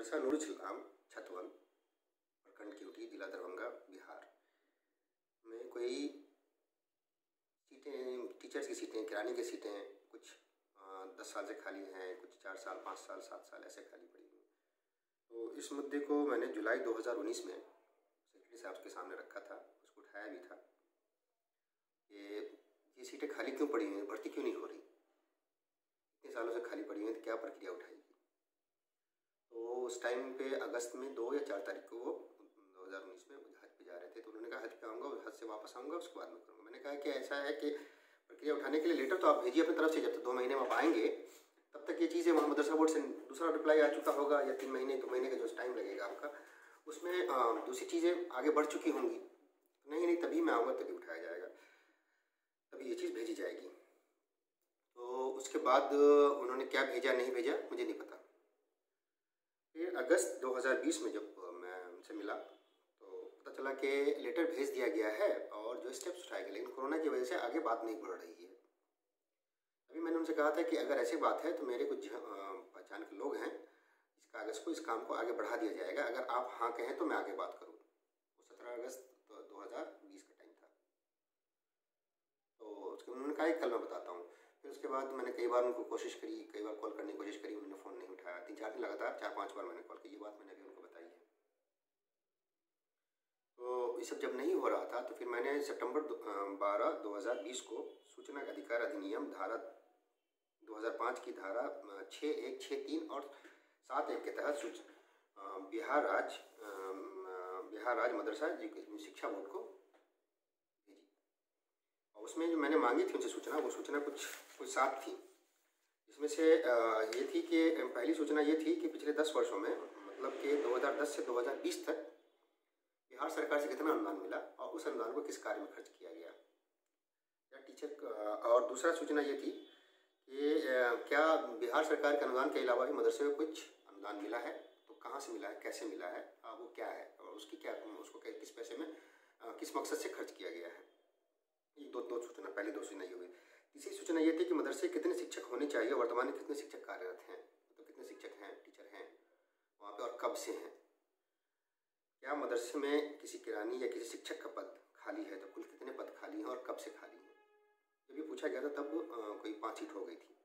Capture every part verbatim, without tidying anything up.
मदरसा नूर इस्लाम छतवन प्रखंड केवटी जिला दरभंगा बिहार में कोई सीटें टीचर्स की सीटें किरानी की सीटें कुछ दस साल से खाली हैं, कुछ चार साल पाँच साल सात साल ऐसे खाली पड़ी हुई। तो इस मुद्दे को मैंने जुलाई दो हज़ार उन्नीस में सेक्रेटरी साहब के सामने रखा था, उसको उठाया भी था। ये ये सीटें खाली क्यों पड़ी हैं, भर्ती क्यों नहीं हो रही, इतने सालों से खाली पड़ी हैं तो क्या प्रक्रिया उठाएगी। तो उस टाइम पे अगस्त में दो या चार तारीख को वो दो हज़ार उन्नीस में हज पे जा रहे थे। तो उन्होंने कहा हज पे आऊँगा, हज से वापस आऊँगा, उसके बाद में करूँगा। मैंने कहा कि ऐसा है कि प्रक्रिया उठाने के लिए लेटर तो आप भेजिए अपनी तरफ से, जब तक दो महीने में आप आएंगे तब तक ये चीज़ें वहाँ मदरसा बोर्ड से दूसरा रिप्लाई आ चुका होगा, या तीन महीने दो महीने का जो टाइम लगेगा आपका, उसमें दूसरी चीज़ें आगे बढ़ चुकी होंगी। नहीं नहीं तभी मैं आऊँगा, तभी उठाया जाएगा, तभी ये चीज़ भेजी जाएगी। तो उसके बाद उन्होंने क्या भेजा नहीं भेजा मुझे नहीं पता। फिर अगस्त दो हज़ार बीस में जब मैं उनसे मिला तो पता चला कि लेटर भेज दिया गया है और जो स्टेप्स उठाए गए, लेकिन कोरोना की वजह से आगे बात नहीं बढ़ रही है। अभी मैंने उनसे कहा था कि अगर ऐसी बात है तो मेरे कुछ पहचान के लोग हैं, इस कागज़ को इस काम को आगे बढ़ा दिया जाएगा, अगर आप हाँ कहें तो मैं आगे बात करूँ। वो सत्रह अगस्त दो हज़ार बीस का टाइम था। तो उसके उन्होंने कहा कल मैं बताता हूँ। फिर उसके बाद मैंने कई बार उनको कोशिश करी, कई बार कॉल करने की कोशिश करी, उन्होंने फ़ोन नहीं उठाया। तीन चार दिन लगातार चार पांच बार मैंने कॉल की, ये बात मैंने अभी उनको बताई है। तो ये सब जब नहीं हो रहा था तो फिर मैंने सितंबर बारह दो हज़ार बीस को सूचना का अधिकार अधिनियम धारा दो हज़ार पाँच की धारा छः एक छः तीन और सात एक के तहत बिहार राज्य बिहार राज्य मदरसा शिक्षा बोर्ड को भेजी। और उसमें जो मैंने मांगी थी उनसे सूचना, वो सूचना कुछ कुछ सात थी। इसमें से ये थी कि पहली सूचना ये थी कि पिछले दस वर्षों में, मतलब कि दो हज़ार दस से दो हज़ार बीस तक बिहार सरकार से कितना अनुदान मिला और उस अनुदान को किस कार्य में खर्च किया गया या टीचर। और दूसरा सूचना ये थी कि क्या बिहार सरकार के अनुदान के अलावा भी मदरसे को कुछ अनुदान मिला है, तो कहाँ से मिला है, कैसे मिला है, वो क्या है और उसकी क्या उसको किस पैसे में किस मकसद से खर्च किया गया है। ये दो दो सूचना, पहली दो सूचना ये हुई। तीसरी सूचना ये थी कि मदरसे कितने शिक्षक होने चाहिए, वर्तमान में कितने शिक्षक कार्यरत हैं, तो कितने शिक्षक हैं, टीचर हैं वहाँ पे और कब से हैं। क्या मदरसे में किसी किरानी या किसी शिक्षक का पद खाली है तो कुल कितने पद खाली हैं और कब से खाली हैं। जब ये पूछा गया था तब कोई पाँच सीट हो गई थी,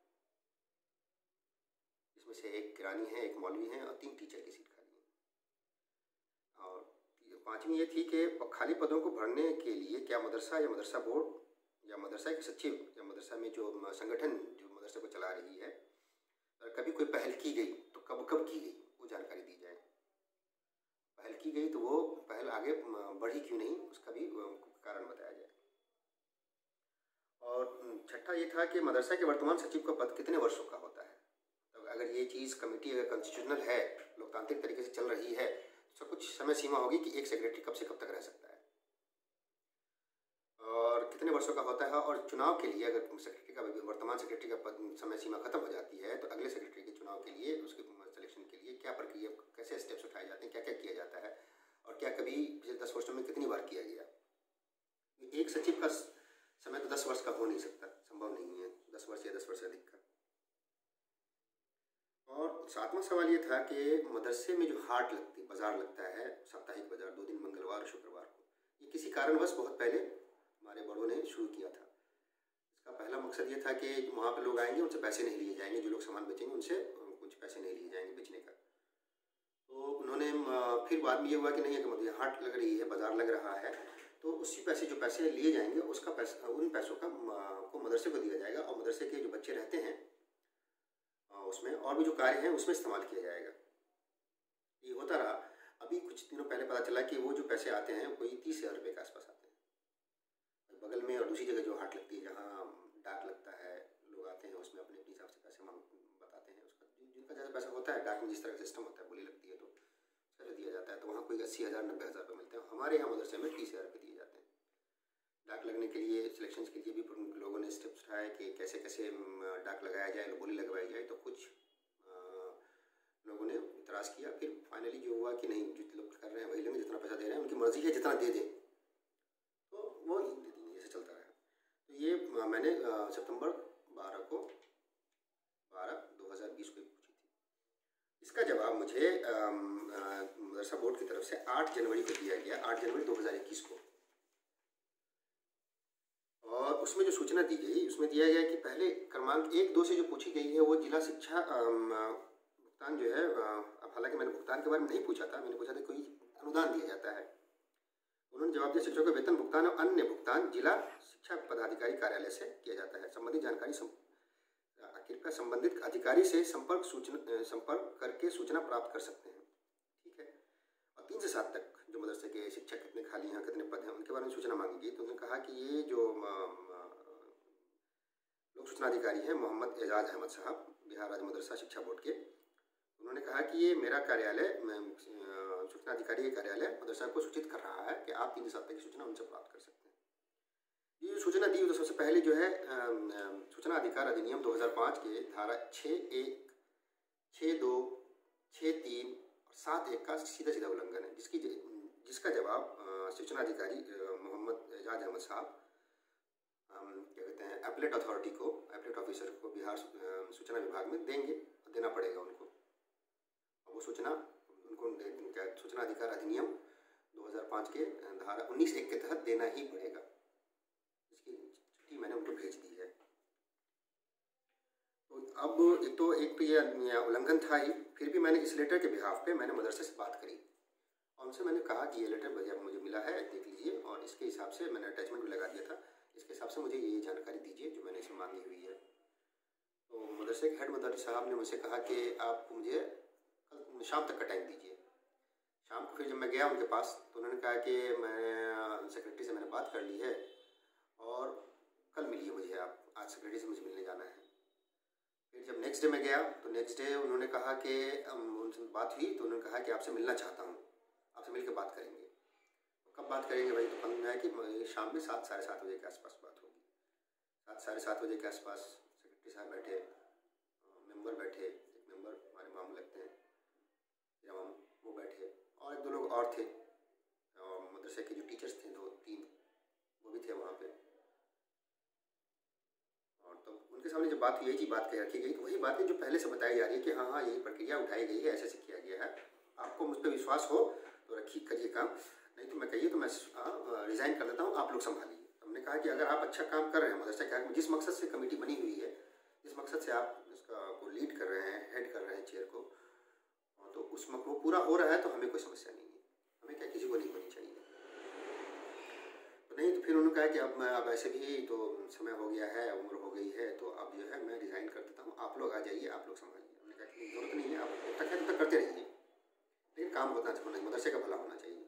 इसमें से एक किरानी है, एक मौलवी है और तीन टीचर की सीट खाली है। और पाँचवीं ये थी कि खाली पदों को भरने के लिए क्या मदरसा या मदरसा बोर्ड या मदरसा के सचिव या मदरसा में जो संगठन जो मदरसे को चला रही है, कभी कोई पहल की गई तो कब कब की गई वो जानकारी दी जाए। पहल की गई तो वो पहल आगे बढ़ी क्यों नहीं, उसका भी कारण बताया जाए। और छठा ये था कि मदरसा के वर्तमान सचिव का पद कितने वर्षों का होता है। तो अगर ये चीज़ कमेटी अगर कॉन्स्टिट्यूशनल है, लोकतांत्रिक तरीके से चल रही है, तो कुछ समय सीमा होगी कि एक सेक्रेटरी कब से कब तक रह सकता है और कितने वर्षों का होता है। और चुनाव के लिए अगर सेक्रेटरी का वर्तमान सेक्रेटरी का पद समय सीमा खत्म हो जाती है तो अगले सेक्रेटरी के चुनाव के लिए, उसके सिलेक्शन के लिए क्या प्रक्रिया, कैसे स्टेप्स उठाए जाते हैं, क्या क्या किया जाता है और क्या कभी पिछले दस वर्षों में कितनी बार किया गया। एक सचिव का समय तो दस वर्ष का हो नहीं सकता, संभव नहीं है, दस वर्ष या दस वर्ष से अधिक का। और सातवां सवाल ये था कि मदरसे में जो हाट लगती बाजार लगता है, साप्ताहिक बाजार, दो दिन मंगलवार और शुक्रवार को, ये किसी कारणवश बहुत पहले हमारे बड़ों ने शुरू किया था। इसका पहला मकसद ये था कि वहाँ पे लोग आएंगे, उनसे पैसे नहीं लिए जाएंगे, जो लोग सामान बेचेंगे उनसे कुछ पैसे नहीं लिए जाएंगे बेचने का। तो उन्होंने फिर बाद में ये हुआ कि नहीं है कि मतलब हाट लग रही है, बाजार लग रहा है, तो उसी पैसे जो पैसे लिए जाएंगे उसका पैसा, उन पैसों का को मदरसे को दिया जाएगा और मदरसे के जो बच्चे रहते हैं उसमें और भी जो कार्य हैं उसमें इस्तेमाल किया जाएगा। ये होता रहा। अभी कुछ दिनों पहले पता चला कि वो जो पैसे आते हैं कोई तीस हज़ार रुपये के आसपास आते हैं। बगल में और दूसरी जगह जो हाट लगती है जहाँ डाक लगता है, लोग आते हैं उसमें अपने अपने हिसाब से पैसे मांग बताते हैं, उसका जिनका ज़्यादा पैसा होता है, डाक में जिस तरह का सिस्टम होता है, बोली लगती है तो उसका जो दिया जाता है, तो वहाँ कोई अस्सी हज़ार नब्बे हज़ार रुपये मिलते हैं। हमारे यहाँ मदरसे में तीस हज़ार रुपये दिए जाते हैं। डाक लगने के लिए, सिलेक्शन के लिए भी लोगों ने स्टेप्स उठाए कि कैसे कैसे डाक लगाया जाए, बोली लगवाई जाए। तो कुछ लोगों ने इतराज़ किया। फिर फाइनली जो हुआ कि नहीं, जो लोग कर रहे हैं वही लोग जितना पैसा दे रहे हैं, उनकी मर्जी है जितना दे दें, तो वो दे देंगे, ऐसे चलता रहा। तो ये मैंने सितंबर बारह को बारह दो हज़ार बीस को पूछी थी। इसका जवाब मुझे मदरसा बोर्ड की तरफ से आठ जनवरी को दिया गया, आठ जनवरी दो हज़ार इक्कीस को। और उसमें जो सूचना दी गई उसमें दिया गया कि पहले क्रमांक एक दो से जो पूछी गई है वो जिला शिक्षा भुगतान जो है, हालांकि मैंने भुगतान के बारे में नहीं पूछा था, मैंने पूछा था कोई अनुदान दिया जाता है। उन्होंने जवाब दिया शिक्षकों के वेतन भुगतान और अन्य भुगतान जिला शिक्षा पदाधिकारी कार्यालय से किया जाता है। संबंधित जानकारी सम, कृपया संबंधित अधिकारी से संपर्क सूचना संपर्क करके सूचना प्राप्त कर सकते हैं। ठीक है। और तीन से सात तक जो मदरसे के शिक्षक कितने खाली हैं, कितने पद हैं, उनके बारे में सूचना मांगी गई। तो उन्होंने कहा कि ये जो लोक सूचना अधिकारी हैं मोहम्मद एजाज अहमद साहब, बिहार राज्य मदरसा शिक्षा बोर्ड के, उन्होंने कहा कि ये मेरा कार्यालय सूचना अधिकारी के कार्यालय मदरसा को सूचित कर रहा है कि आप तीन से सात तक की सूचना उनसे प्राप्त कर सकते हैं। ये सूचना दी तो सबसे पहले जो है सूचना अधिकार अधिनियम दो हज़ार पाँच के धारा छः एक, छः दो, छः तीन और सात एक का सीधा सीधा उल्लंघन है, जिसकी जिसका जवाब सूचना अधिकारी मोहम्मद एजाज अहमद साहब क्या कहते हैं एपलेट अथॉरिटी को, एपलेट ऑफिसर को बिहार सूचना विभाग में देंगे, देना पड़ेगा उनको। और वो सूचना उनको क्या सूचना अधिकार अधिनियम दो हज़ार पाँच के धारा उन्नीस एक के तहत देना ही पड़ेगा। इसकी चिट्ठी मैंने उनको भेज दी है। तो अब एक तो एक तो ये उल्लंघन था ही, फिर भी मैंने इस लेटर के बिहाफ पे मैंने मदरसे से बात करी और उनसे मैंने कहा कि ये लेटर भैया मुझे मिला है, देख लीजिए, और इसके हिसाब से मैंने अटैचमेंट भी लगा दिया था, इसके हिसाब से मुझे ये जानकारी दीजिए जो मैंने इसमें मांगी हुई है। तो मदरसे के हेड मदरस साहब ने मुझसे कहा कि आप मुझे कल शाम तक का टाइम दीजिए। शाम को फिर जब मैं गया उनके पास तो उन्होंने कहा कि मैं सेक्रेटरी से मैंने बात कर ली है और कल मिलिए मुझे आप, आज सेक्रेटरी से मुझे मिलने जाना है। फिर जब नेक्स्ट डे मैं गया तो नेक्स्ट डे उन्होंने कहा कि उनसे बात हुई तो उन्होंने कहा कि आपसे मिलना चाहता हूँ, आपसे मिल के बात करेंगे। कब बात करेंगे भाई? तो पंद्रह है कि शाम में सात साढ़े सात बजे के आसपास बात होगी। सात साढ़े सात बजे के आसपास सेक्रेटरी साहब बैठे, मेंबर बैठे, एक मेंबर हमारे मामू लगते हैं इमाम, वो बैठे और एक दो लोग और थे, और मदरसे के जो टीचर्स थे दो तीन वो भी थे वहाँ पे। और तो उनके सामने जब बात हुई, यही बात कह रखी गई, तो वही बातें जो पहले से बताई जा रही है कि हाँ हाँ यही प्रक्रिया उठाई गई है, ऐसे ऐसे किया गया है, आपको मुझ पर विश्वास हो तो रखिए, करिए काम, नहीं तो मैं कहिए तो मैं रिज़ाइन कर देता हूँ, आप लोग संभालिए। हमने कहा कि अगर आप अच्छा काम कर रहे हैं मदरसा के, जिस मकसद से कमेटी बनी हुई है, जिस मकसद से आप इसका को लीड कर रहे हैं, हेड कर रहे हैं चेयर को, तो उस मक वो पूरा हो रहा है तो हमें कोई समस्या नहीं है, हमें क्या किसी को नहीं होनी चाहिए। तो नहीं तो फिर उन्होंने कहा कि अब मैं अब ऐसे भी तो समय हो गया है, उम्र हो गई है, तो अब जो है मैं रिज़ाइन कर देता हूँ, आप लोग आ जाइए, आप लोग संभालिए। हमने कहा कि जरूरत नहीं है, आप जब तक है तब तक करते रहिए, लेकिन काम होना चाहिए, मदरसे का भला होना चाहिए।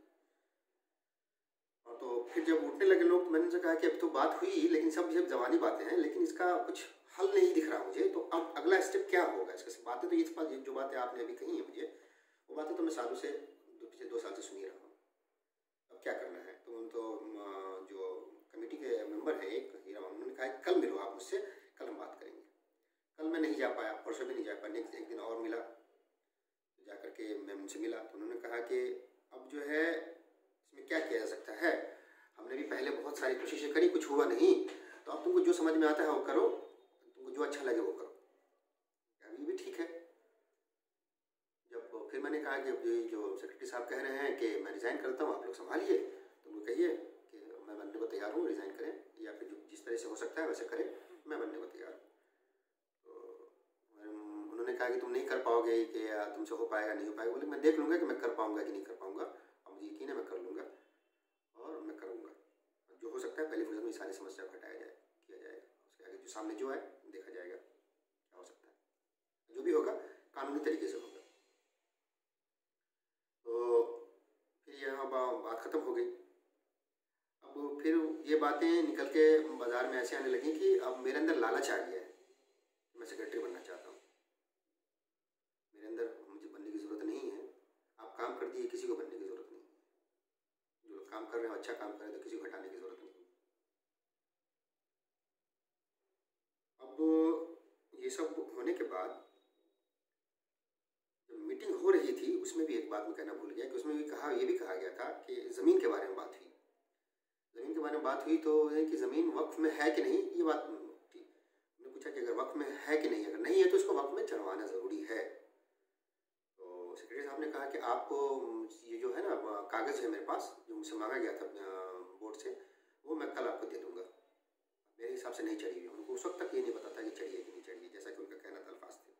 और तो फिर जब उठने लगे लोग तो मैंने उनसे कहा कि अब तो बात हुई, लेकिन सब ये जवानी बातें हैं, लेकिन इसका कुछ हल नहीं दिख रहा मुझे, तो अब अगला स्टेप क्या होगा इसका? बातें तो ये जो बातें आपने अभी कही है मुझे, वो बातें तो मैं सालों से पिछले दो साल से सुनी रहा हूँ, अब क्या करना है? तो उन तो जो कमेटी के मेंबर हैं एक हीरा, उन्होंने कहा कल मिलो आप मुझसे, कल हम बात करेंगे। कल मैं नहीं जा पाया, परसों भी नहीं जा पाया, नेक्स्ट एक दिन और मिला, जा करके मैं उनसे मिला तो उन्होंने कहा कि अब जो है इसमें क्या किया जा सकता है, हमने भी पहले बहुत सारी कोशिशें करी, कुछ हुआ नहीं, तो अब तुमको जो समझ में आता है वो करो, तुमको जो अच्छा लगे वो करो। ये भी ठीक है। जब फिर मैंने कहा कि जो सेक्रेटरी साहब कह रहे हैं कि मैं रिज़ाइन करता हूँ, आप लोग संभालिए, तो उनको कहिए कि मैं बनने को तैयार हूँ, रिज़ाइन करें, या फिर जो जिस तरह से हो सकता है वैसे करें, मैं बनने को तैयार हूँ। तो उन्होंने कहा कि तुम नहीं कर पाओगे, कि तुमसे हो पाएगा नहीं हो पाएगा। बोले मैं देख लूँगा कि मैं कर पाऊँगा कि नहीं कर पाऊँगा, और मुझे यकीन है मैं कर लूँगा और मैं करूँगा। जो हो सकता है पहले फुर्सत में सारी समस्या को हटाया जाए, किया जाएगा, उसके आगे जो सामने जो है देखा जाएगा क्या हो सकता है, जो भी होगा कानूनी तरीके से होगा। तो फिर यहाँ बात ख़त्म हो गई। अब फिर ये बातें निकल के बाज़ार में ऐसे आने लगी कि अब मेरे अंदर लालच आ गया है, मैं सेक्रेटरी बनना चाहता हूँ, मेरे अंदर मुझे बनने की ज़रूरत नहीं है, आप काम कर दिए, किसी को बनने की ज़रूरत नहीं है, जो काम कर रहे हो अच्छा काम कर रहे हैं तो किसी को हटाने की ज़रूरत नहीं है। अब ये सब होने के बाद जब मीटिंग हो रही थी उसमें भी एक बात मैं कहना भूल गया कि उसमें भी कहा ये भी कहा गया था कि ज़मीन के बारे में बात हुई। ज़मीन के बारे में बात हुई तो ये कि ज़मीन वक्फ में है कि नहीं, ये बात थी। मैंने पूछा कि अगर वक्फ में है कि नहीं, अगर नहीं है तो इसको वक्फ में चढ़वाना ज़रूरी है। तो सेक्रेटरी सेक्रेटरी साहब ने कहा कि आपको ये जो है ना कागज़ है मेरे पास जो मुझसे मांगा गया था बोर्ड से, वो मैं कल आपको दे दूँगा। मेरे हिसाब से नहीं चढ़ी हुई, उनको उस वक्त तक ये नहीं पता था कि चढ़ी है कि नहीं चढ़ी है, जैसा कि उनका कहना था, अल्फाज थे।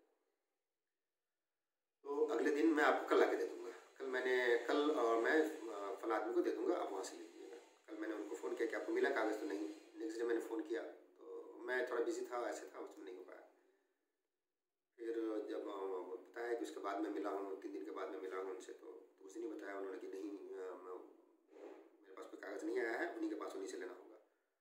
तो अगले दिन मैं आपको कल आके दे दूँगा। कल मैंने कल और मैं फला आदमी को दे दूँगा, आप वहाँ से लीजिएगा। कल मैंने उनको फ़ोन किया कि आपको मिला कागज़, तो नहीं। नेक्स्ट डे मैंने फ़ोन किया तो मैं थोड़ा बिजी था, ऐसे था, उसमें नहीं हो पाया। फिर जब बताया कि उसके बाद में मिला हूँ, तीन दिन के बाद में मिला हूँ उनसे, तो उस दिन ही बताया उन्होंने कि नहीं, मेरे पास कोई कागज़ नहीं आया है, उन्हीं के पास उन्हीं से लेना होगा।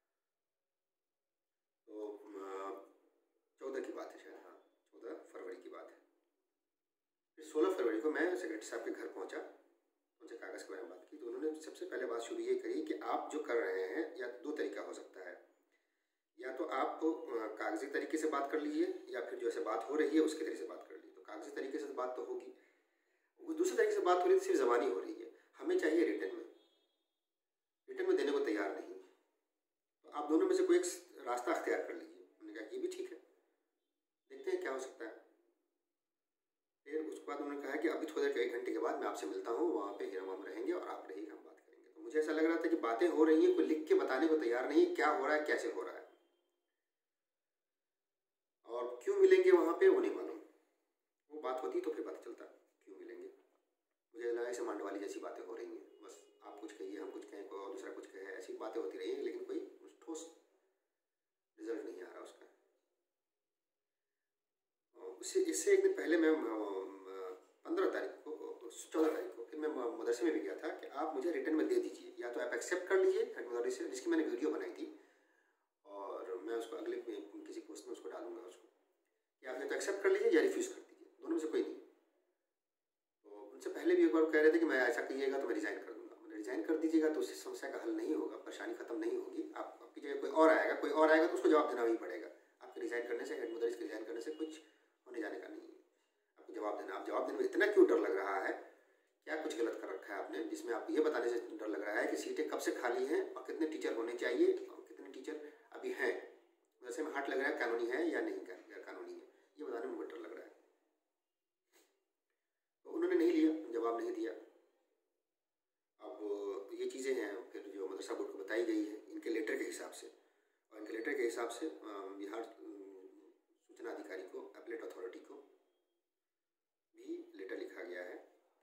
तो चौदह की बात है शायद, हाँ चौदह फरवरी की बात है। फिर सोलह फरवरी को मैं सेक्रेटरी साहब के घर पहुँचा, उनसे कागज़ के बारे में बात की। तो उन्होंने सबसे पहले बात शुरू ये करी कि आप जो कर रहे हैं, या दो तरीका हो सकता है, या तो आप कागजी तरीके से बात कर लीजिए, या फिर जैसे बात हो रही है उसके तरीके से बात कर लीजिए। तो कागजी तरीके से बात तो होगी, वो दूसरे तरीके से बात हो रही है, सिर्फ ज़बानी हो रही है, हमें चाहिए रिटर्न में, रिटर्न में देने को तैयार नहीं। तो आप दोनों में से कोई एक रास्ता अख्तियार कर लीजिए। उन्होंने कहा कि ये भी ठीक है, देखते हैं क्या हो सकता है। फिर उसके बाद उन्होंने कहा कि अभी थोड़ी देर, एक घंटे के बाद मैं आपसे मिलता हूँ, वहाँ पे हीरा हम रहेंगे और आप रहिएगा, हम बात करेंगे। तो मुझे ऐसा लग रहा था कि बातें हो रही हैं, कोई लिख के बताने को तैयार नहीं, क्या हो रहा है, कैसे हो रहा है, और क्यों मिलेंगे वहाँ पे वो नहीं मालूम। वो बात होती तो फिर पता चलता क्यों मिलेंगे। मुझे लगा ऐसे मांडवाली जैसी बातें हो रही हैं, बस आप कुछ कहिए, हम कुछ कहें, कोई और दूसरा कुछ कहे, ऐसी बातें होती रही हैं, लेकिन कोई ठोस रिजल्ट नहीं आ रहा उसका। उससे इससे एक दिन पहले मैं पंद्रह तारीख को, चौदह तारीख को फिर मैं मदरसे में भी गया था कि आप मुझे रिटर्न में दे दीजिए, या तो आप एक्सेप्ट कर लीजिए हेड मदरसे से, जिसकी मैंने वीडियो बनाई थी, और मैं उसको अगले किसी पोस्ट में उसको डालूंगा उसको, कि आप या तो एक्सेप्ट कर लीजिए या रिफ्यूज़ कर दीजिए, दोनों में से कोई नहीं। तो उनसे पहले भी एक बार कह रहे थे कि मैं ऐसा कीजिएगा तो मैं रिज़ाइन कर दूँगा। मैंने रिज़ाइन कर दीजिएगा तो उससे समस्या का हल नहीं होगा, परेशानी खत्म नहीं होगी, आप आपकी जगह कोई और आएगा, कोई और आएगा तो उसको जवाब देना ही पड़ेगा। आपके रिज़ाइन करने से, हेड मदरस के रिज़ाइन करने से कुछ होने जाने का नहीं है, आपको जवाब देना। आप जवाब देने में इतना क्यों डर लग रहा है, क्या कुछ गलत कर रखा है आपने, जिसमें आप ये बताने से डर लग रहा है कि सीटें कब से खाली हैं और कितने टीचर होने चाहिए और कितने टीचर अभी हैं, वैसे में हाथ लग रहा है कानूनी है या नहीं गैर कानूनी है, ये बताने में मुझे डर लग रहा है। तो उन्होंने नहीं लिया, जवाब नहीं दिया। अब ये चीज़ें हैं फिर जो मदरसा बोर्ड को बताई गई है इनके लेटर के हिसाब से, और इनके लेटर के हिसाब से बिहार सूचना अधिकारी को, अपलेट अथॉरिटी को भी लेटर लिखा गया है।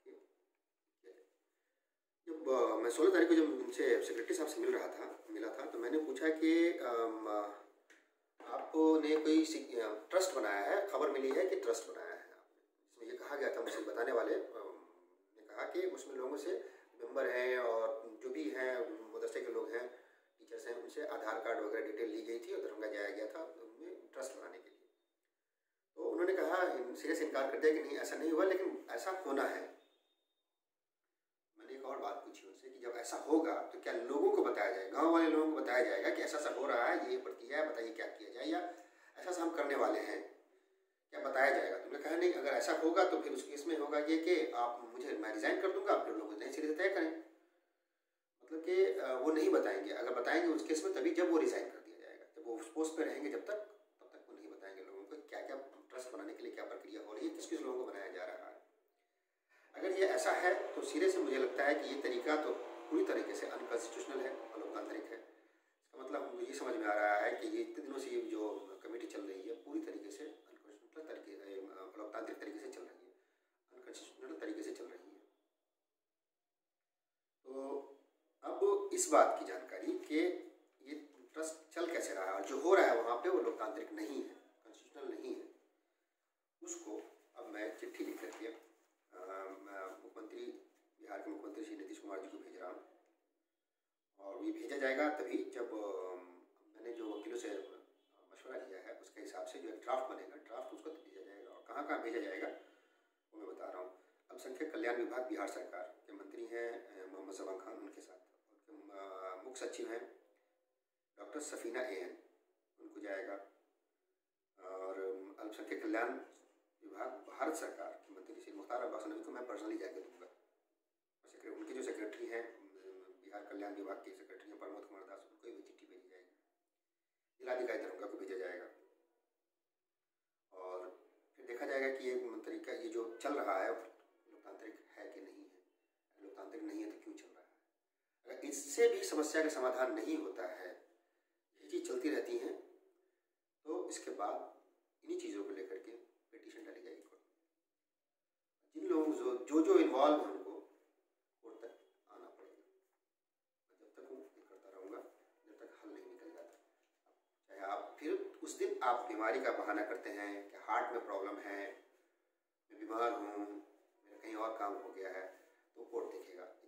जब मैं सोलह तारीख को जब उनसे सेक्रेटरी साहब से मिल रहा था मिला था तो मैंने पूछा कि आपने कोई ट्रस्ट बनाया है, खबर मिली है कि ट्रस्ट बनाया है आपने, इसमें ये कहा गया था, मुझे बताने वाले ने कहा कि उसमें लोगों से मेंबर हैं और जो भी हैं मदरसे के लोग हैं, टीचर्स हैं, उनसे आधार कार्ड वगैरह डिटेल ली गई थी और दरभंगा जाया गया था उनमें ट्रस्ट बनाने के लिए। तो उन्होंने कहा, सीरियस इनकार कर दिया कि नहीं ऐसा नहीं हुआ, लेकिन ऐसा होना है। मैंने एक और बात पूछी उनसे कि जब ऐसा होगा तो क्या लोगों को बताया जाएगा, गांव वाले लोगों को बताया जाएगा कि ऐसा ऐसा हो रहा है, ये प्रक्रिया है, बताइए क्या किया जाए, या ऐसा ऐसा हम करने वाले हैं, क्या बताया जाएगा। तो उन्होंने कहा नहीं, अगर ऐसा होगा तो फिर उस केस में होगा ये कि आप मुझे, मैं रिज़ाइन कर दूंगा, आप लोग नए सिरे से तय करें, मतलब कि वो नहीं बताएंगे। अगर बताएंगे उस केस में तभी जब वो रिज़ाइन कर दिया जाएगा, जब वो उस पोस्ट पर रहेंगे जब तक, तब तक वो नहीं बताएंगे लोगों को क्या क्या ट्रस्ट बनाने के लिए क्या प्रक्रिया हो रही है, किस किस लोगों को बनाया जा रहा है। अगर ये ऐसा है तो सिरे से मुझे लगता है कि ये तरीका तो पूरी तरीके से अनकॉन्स्टिट्यूशनल है, अलोकतांत्रिक है। इसका मतलब मुझे ये समझ में आ रहा है कि ये इतने दिनों से ये जो कमेटी चल रही है पूरी तरीके से अनकॉन्स्टिट्यूशनल तरीके, अलोकतांत्रिक तरीके से चल रही है, अनकॉन्स्टिट्यूशनल तरीके से चल रही है। तो अब इस बात की जानकारी कि ये ट्रस्ट चल कैसे रहा है और जो हो रहा है वहाँ पे वो लोकतांत्रिक नहीं है, कॉन्स्टिट्यूशनल नहीं है, उसको अब मैं चिट्ठी लिख करके मुख्यमंत्री, बिहार के मुख्यमंत्री श्री नीतीश कुमार जी को भेज रहा हूँ, और ये भेजा जाएगा तभी जब मैंने जो वकीलों से मशवरा लिया है उसके हिसाब से जो एक ड्राफ्ट बनेगा, ड्राफ्ट उसको भेजा जाएगा। और कहाँ कहाँ भेजा जाएगा वो मैं बता रहा हूँ। अल्पसंख्यक कल्याण विभाग बिहार सरकार के मंत्री हैं मोहम्मद जबान खान, उनके साथ उनके मुख्य सचिव हैं डॉक्टर सफीना ए एन, उनको जाएगा। और अल्पसंख्यक कल्याण विभाग भारत सरकार के मंत्री श्री मुख्तार अब्बास नकवी को मैं पर्सनली जाकर दूँगा। उनके जो सेक्रेटरी हैं बिहार कल्याण विभाग के सेक्रेटरी हैं प्रमोद कुमार दास, उनको भी चिट्ठी भेजी जाएगी। जिलाधिकारी दरभंगा को भेजा जाएगा। और फिर देखा जाएगा कि ये तरीका, ये जो चल रहा है लोकतांत्रिक मंदिर नहीं है तो क्यों चल रहा है। अगर इससे भी समस्या का समाधान नहीं होता है, ये चीज़ चलती रहती हैं, तो इसके बाद इन्हीं चीज़ों को लेकर के पिटीशन डाली जाएगी कोर्ट में। जिन लोग जो जो जो इन्वॉल्व हैं उनको कोर्ट तक आना पड़ेगा। जब तक हूँ ये करता रहूँगा जब तक हल नहीं निकल जाता। चाहे आप फिर उस दिन आप बीमारी का बहाना करते हैं कि हार्ट में प्रॉब्लम है, मैं बीमार हूँ, मेरा कहीं और काम हो गया है, तो कोर्ट देखेगा।